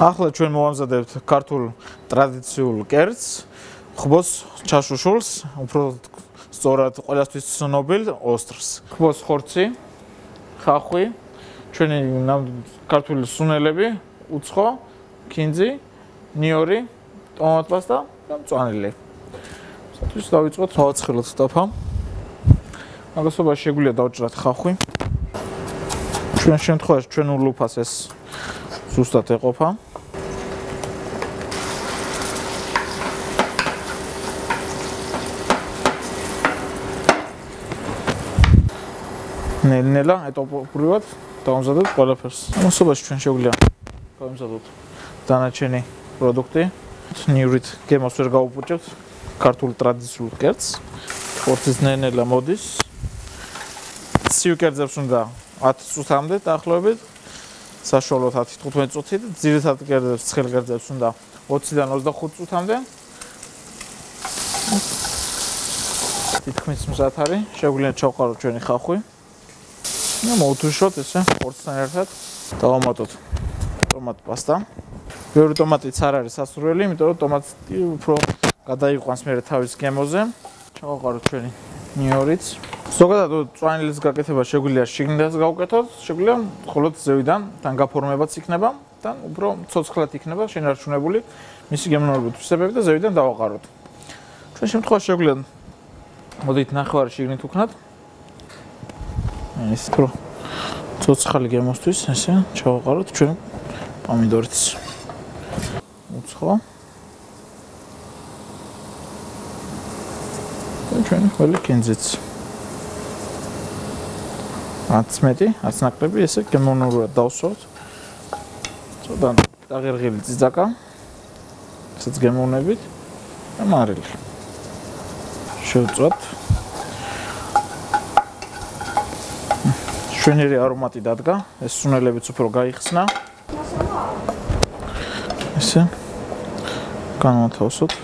ახლა ჩვენ მოვამზადებთ ქართულ ტრადიციულ კერძს, ხბოს ჩაშუშულს, უფრო სწორად ყველასთვის ცნობილ ოსტრს. ხბოს ხორცი, ხახვი, ჩვენი ქართული სუნელები, უცხო, ქინძი, ნიორი, ტომატპასტა და მწვანილი. სათვის დავიწყოთ დავაცხელოთ დაფა. მაგასობაში შეგვიძლია დავჭრათ ხახვი. ჩვენ შემთხვევაში ჩვენ ულუფას ეს ზუსტად ეყოფა. ნელ-ნელა ეტოპობრივად დავამზადებთ ყველაფერს. ამასობაში ჩვენ შეგვიძლია გავამზადოთ დანარჩენი პროდუქტი. ნიურით გემოს ვერ გავუპუჭებთ ქართულ ტრადიციულ კერძს. ხორცის ნელ-ნელა მოდის. ცივ კერძებს უნდა 10 წუთამდე დაახლოებით. საშუალოდ 10-15 წუთი და ძირითად კერძებს, ცხელ კერძებს უნდა 20-დან 25 წუთამდე. თითქმის მზად არის. შეგვიძლია ჩავყაროთ ჩვენი ხახვი. და მოვუთუშოთ ესე ხორცთან ერთად. დავამატოთ ტომატპასტა. ბევრი ტომატიც არ არის სასურველი, იმიტომ რომ ტომატი უფრო გადაიყვანს მერე თავის გემოზე. ჩავყაროთ ჩვენი ნიორიც. ზოგადად მწვანილის გაკეთება შეგვიძლია შიგნითაც გავუკეთოთ, შეგვიძლია მხოლოდ ზევიდან თან გაფორმებაც იქნება და უფრო ცოცხლად იქნება შენარჩუნებული მისი გემოვნებრივი თვისებები და ზევიდან დავაყაროთ. ჩვენ შემთხვევაში შეგვიძლია მოდით ნახევარი შიგნით ვქნათ. ეს უფრო ცოცხალი გემოსთვის ესე ჩავაყაროთ ჩვენ პომიდორიც. უცხო. და ჩვენ ყველი კინძიც. 10 მეტი, 10 ნაკლები ესე გემოვნებრივად დავსვათ. ცოტა დაღერღილი წიწაკა. ესეც გემოვნებით და მარილი. შევწვათ. შვენიერი არომატი დადგა, ეს სუნელებიც უფრო გაიხსნა. ესე განვათავსოთ.